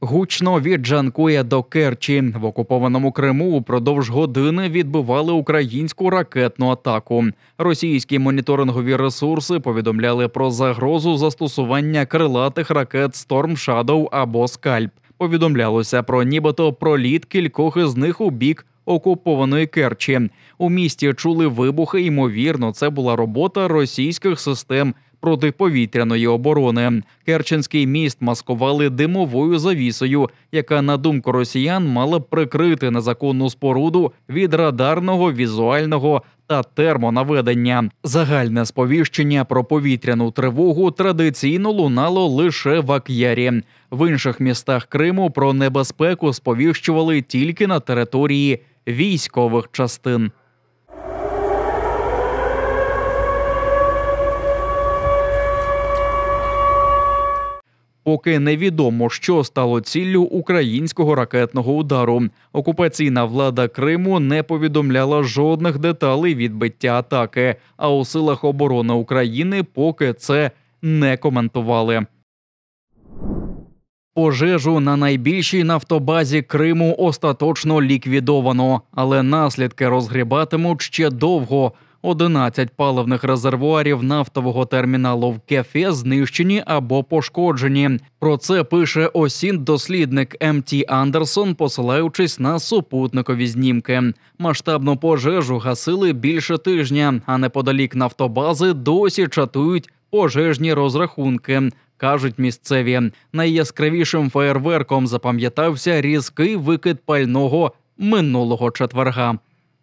Гучно від Джанкоя до Керчі в окупованому Криму упродовж години відбивали українську ракетну атаку. Російські моніторингові ресурси повідомляли про загрозу застосування крилатих ракет Storm Shadow або Скальп. Повідомлялося про нібито проліт кількох із них у бік окупованої Керчі. У місті чули вибухи, ймовірно, це була робота російських систем протиповітряної оборони. Керченський міст маскували димовою завісою, яка, на думку росіян, мала б прикрити незаконну споруду від радарного, візуального та термонаведення. Загальне сповіщення про повітряну тривогу традиційно лунало лише в Ак'ярі. В інших містах Криму про небезпеку сповіщували тільки на території військових частин. Поки невідомо, що стало ціллю українського ракетного удару. Окупаційна влада Криму не повідомляла жодних деталей відбиття атаки, а у силах оборони України поки це не коментували. Пожежу на найбільшій нафтобазі Криму остаточно ліквідовано, але наслідки розгрібатимуть ще довго. 11 паливних резервуарів нафтового терміналу в Кефе знищені або пошкоджені. Про це пише осінт-дослідник МТ Андерсон, посилаючись на супутникові знімки. Масштабну пожежу гасили більше тижня, а неподалік нафтобази досі чатують пожежні розрахунки, кажуть місцеві. Найяскравішим феєрверком запам'ятався різкий викид пального минулого четверга.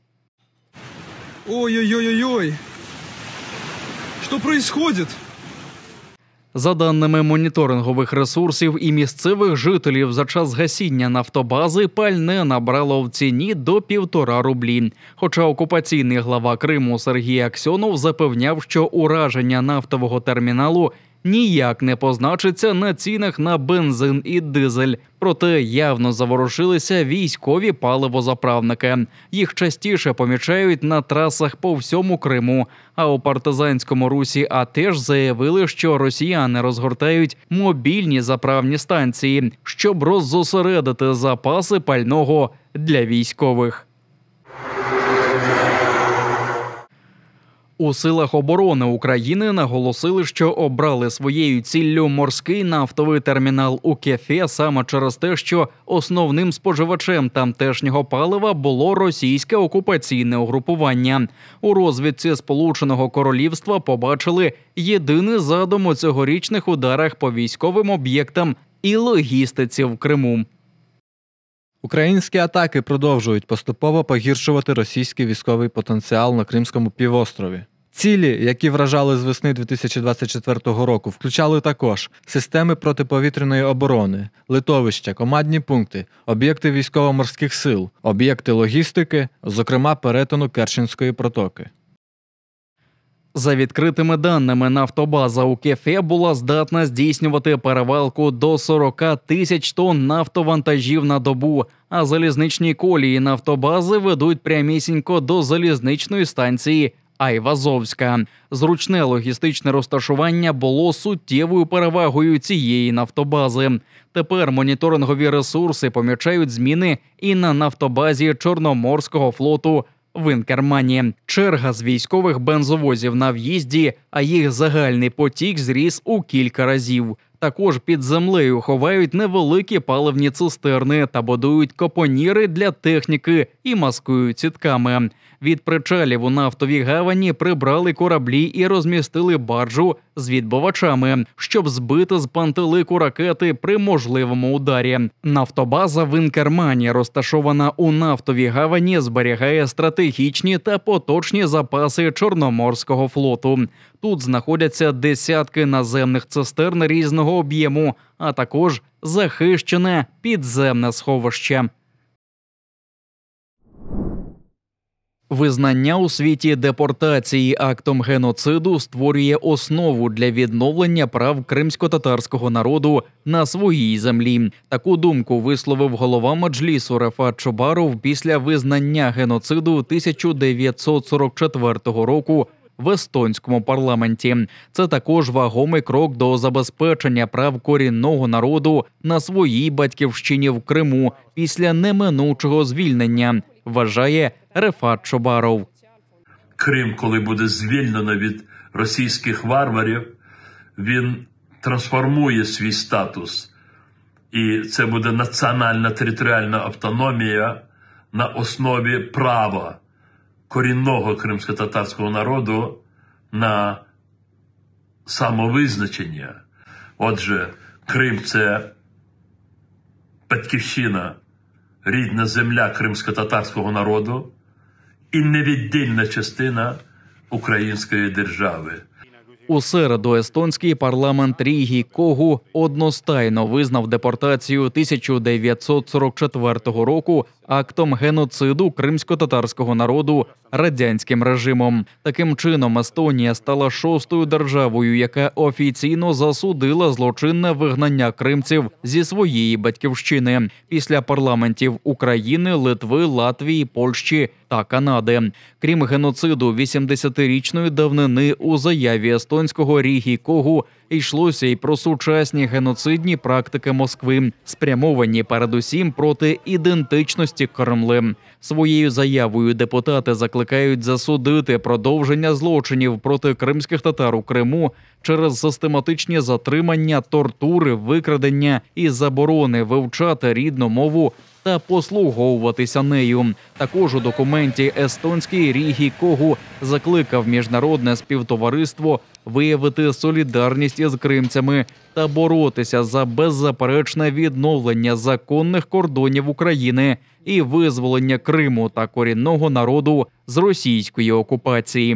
Ой-ой-ой-ой! Що происходит? За даними моніторингових ресурсів і місцевих жителів, за час гасіння нафтобази пальне набрало в ціні до 1,5 рублі. Хоча окупаційний глава Криму Сергій Аксьонов запевняв, що ураження нафтового терміналу ніяк не позначиться на цінах на бензин і дизель. Проте явно заворушилися військові паливозаправники. Їх частіше помічають на трасах по всьому Криму. А у партизанському русі теж заявили, що росіяни розгортають мобільні заправні станції, щоб роззосередити запаси пального для військових. У силах оборони України наголосили, що обрали своєю ціллю морський нафтовий термінал у Кефе саме через те, що основним споживачем тамтешнього палива було російське окупаційне угрупування. У розвідці Сполученого Королівства побачили єдиний задум у цьогорічних ударах по військовим об'єктам і логістиці в Криму. Українські атаки продовжують поступово погіршувати російський військовий потенціал на Кримському півострові. Цілі, які вражали з весни 2024 року, включали також системи протиповітряної оборони, литовища, командні пункти, об'єкти військово-морських сил, об'єкти логістики, зокрема перетину Керченської протоки. За відкритими даними, нафтобаза у Кефе була здатна здійснювати перевалку до 40 тисяч тонн нафтовантажів на добу, а залізничні колії нафтобази ведуть прямісінько до залізничної станції Айвазовська. Зручне логістичне розташування було суттєвою перевагою цієї нафтобази. Тепер моніторингові ресурси помічають зміни і на нафтобазі Чорноморського флоту в Інкермані. Черга з військових бензовозів на в'їзді, а їх загальний потік зріс у кілька разів. Також під землею ховають невеликі паливні цистерни та будують капоніри для техніки і маскують сітками. Від причалів у нафтовій гавані прибрали кораблі і розмістили баржу з відбивачами, щоб збити з пантелику ракети при можливому ударі. Нафтобаза в Інкермані, розташована у нафтовій гавані, зберігає стратегічні та поточні запаси Чорноморського флоту. Тут знаходяться десятки наземних цистерн різного об'єму, а також захищене підземне сховище. Визнання у світі депортації актом геноциду створює основу для відновлення прав кримсько-татарського народу на своїй землі. Таку думку висловив голова Меджлісу Рефат Чубаров після визнання геноциду 1944 року в естонському парламенті. Це також вагомий крок до забезпечення прав корінного народу на своїй батьківщині в Криму після неминучого звільнення, вважає Рефат Чобаров. Крим, коли буде звільнено від російських варварів, він трансформує свій статус. І це буде національна територіальна автономія на основі права корінного кримськотатарського народу на самовизначення. Отже, Крим – це батьківщина, рідна земля кримськотатарського народу і невіддільна частина української держави. У середу естонський парламент Ріги Когу одностайно визнав депортацію 1944 року актом геноциду кримськотатарського народу радянським режимом. Таким чином, Естонія стала шостою державою, яка офіційно засудила злочинне вигнання кримців зі своєї батьківщини після парламентів України, Литви, Латвії, Польщі та Канади. Крім геноциду 80-річної давнини, у заяві естонського Ріги Когу йшлося й про сучасні геноцидні практики Москви, спрямовані передусім проти ідентичності Кремли. Своєю заявою депутати закликають засудити продовження злочинів проти кримських татар у Криму через систематичні затримання, тортури, викрадення і заборони вивчати рідну мову та послуговуватися нею. Також у документі естонський Ріги Когу закликав міжнародне співтовариство виявити солідарність із кримцями та боротися за беззаперечне відновлення законних кордонів України і визволення Криму та корінного народу з російської окупації.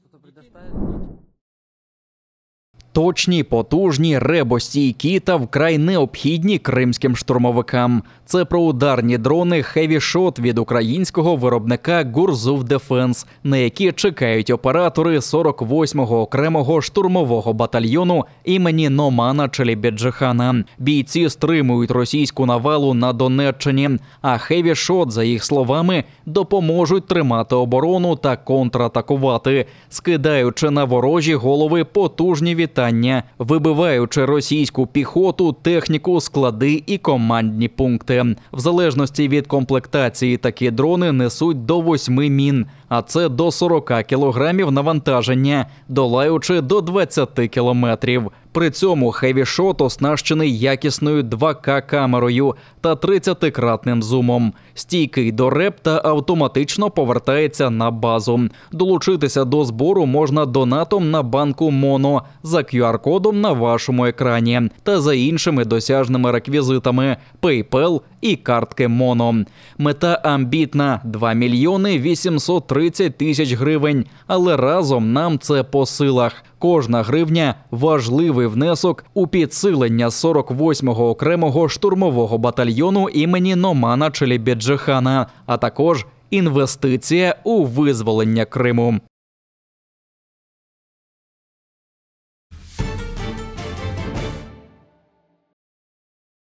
Точні, потужні, ребостійкі та вкрай необхідні кримським штурмовикам. Це про ударні дрони Heavy Shot від українського виробника Gurzuv Defense, на які чекають оператори 48-го окремого штурмового батальйону імені Номана Челібіджихана. Бійці стримують російську навалу на Донеччині, а Heavy Shot, за їх словами, допоможуть тримати оборону та контратакувати, скидаючи на ворожі голови потужні вітання, вибиваючи російську піхоту, техніку, склади і командні пункти. В залежності від комплектації такі дрони несуть до 8 мін, а це до 40 кілограмів навантаження, долаючи до 20 кілометрів. При цьому Heavy Shot оснащений якісною 2К-камерою та 30-кратним зумом. Стійкий до РЕП та автоматично повертається на базу. Долучитися до збору можна донатом на банку Моно за QR-кодом на вашому екрані та за іншими досяжними реквізитами – PayPal і картки Моно. Мета амбітна – 2 мільйони 830 тисяч гривень, але разом нам це по силах. Кожна гривня – важливий внесок у підсилення 48-го окремого штурмового батальйону імені Номана Челібіджихана, а також інвестиція у визволення Криму.